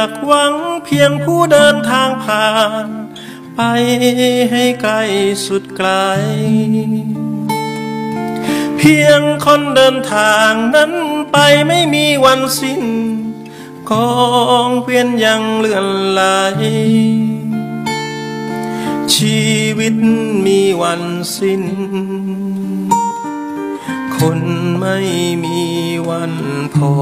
ากหวังเพียงผู้เดินทางผ่านไปให้ไกลสุดไกลเพียงคนเดินทางนั้นไปไม่มีวันสิ้นกองเวียนยังเลื่อนไหลชีวิตมีวันสิ้นคนไม่มีวันพอ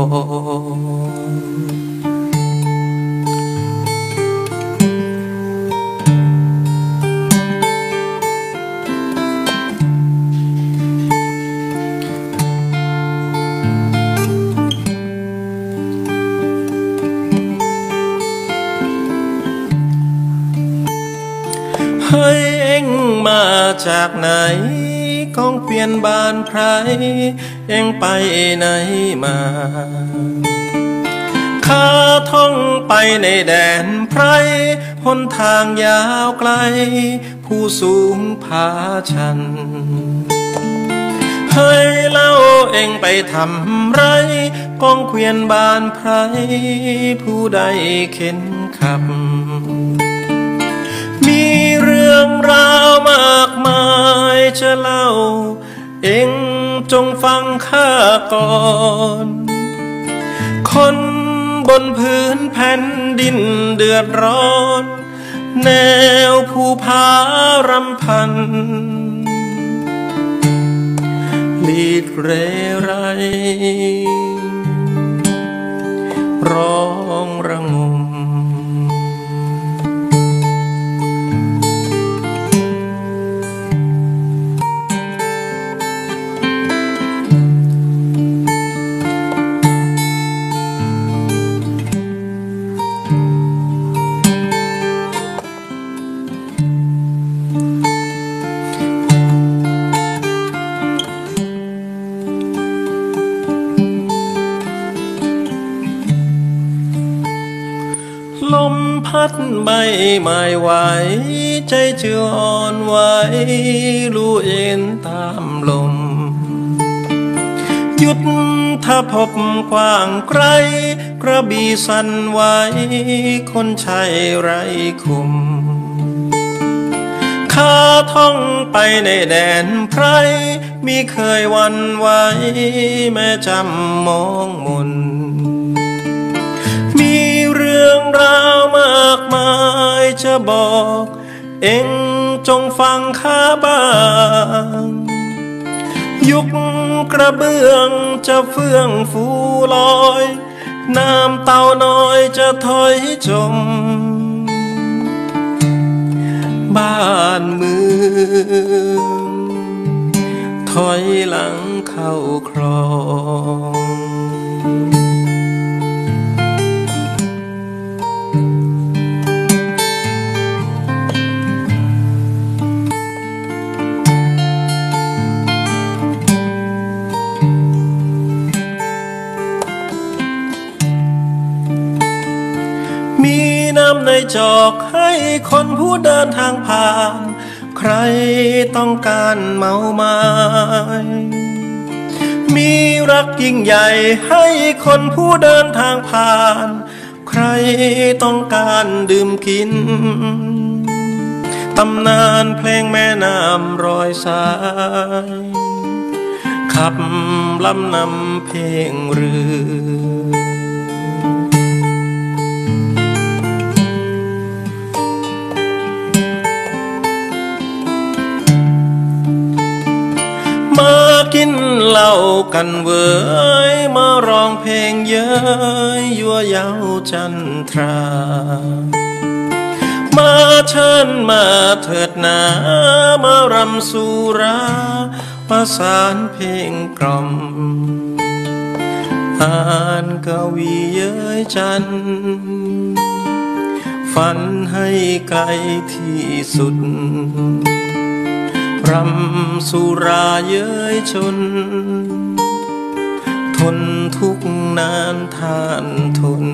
เฮ้ยเอ็งมาจากไหนกองเปลี่ยนบ้านไพรเอ็งไปไหนมาข้าท่องไปในแดนไพรหนทางยาวไกลผู้สูงผาชันเฮ้ยเล่าเอ็งไปทำไรกองเกวียนบ้านไพรผู้ใดเข็นขับมีเรื่องราวมากมายจะเล่าเอ็งจงฟังข้าก่อนคนบนพื้นแผ่นดินเดือดร้อนแนวภูผารำพันลีดเรไรร้องระงมลมพัดใบไม้ไหวใจเจืออ่อนไหวรู้เอ็นตามลมยุทธภพกว้างไกลกระบี่สั่นไหวคนชัยไรคุมข้าท่องไปในแดนไพรมิเคยหวั่นไหวแม้จำมองมนมีเรื่องราวมากมายจะบอกเอ็งจงฟังข้าบ้างยุคกระเบื้องจะเฟื่องฟูลอยน้ำเต่าน้อยจะถอยจมบ้านเมืองถอยหลังเข้าคลองมีน้ำในจอกให้คนผู้เดินทางผ่านใครต้องการเมาไม้มีรักยิ่งใหญ่ให้คนผู้เดินทางผ่านใครต้องการดื่มกินตำนานเพลงแม่น้ำรอยสายขับลำนำเพลงเรือมากินเหล้ากันเว้ยมาร้องเพลงเย้ยยั่วเย้าจันทรามาเชิญมาเถิดนามารำสุราประสานเพลงกล่อมอ่านกวีเย้ยจันฝันให้ไกลที่สุดรำสุราเย้ยชนทนทุกนานทานทน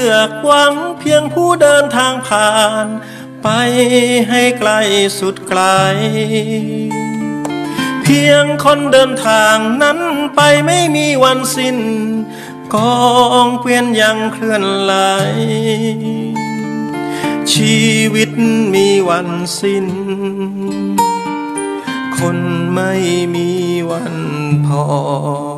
ลือกหวังเพียงผู้เดินทางผ่านไปให้ไกลสุดไกลเพียงคนเดินทางนั้นไปไม่มีวันสิ้นกองเกวียนยังเคลื่อนไหลชีวิตมีวันสิ้นคนไม่มีวันพอ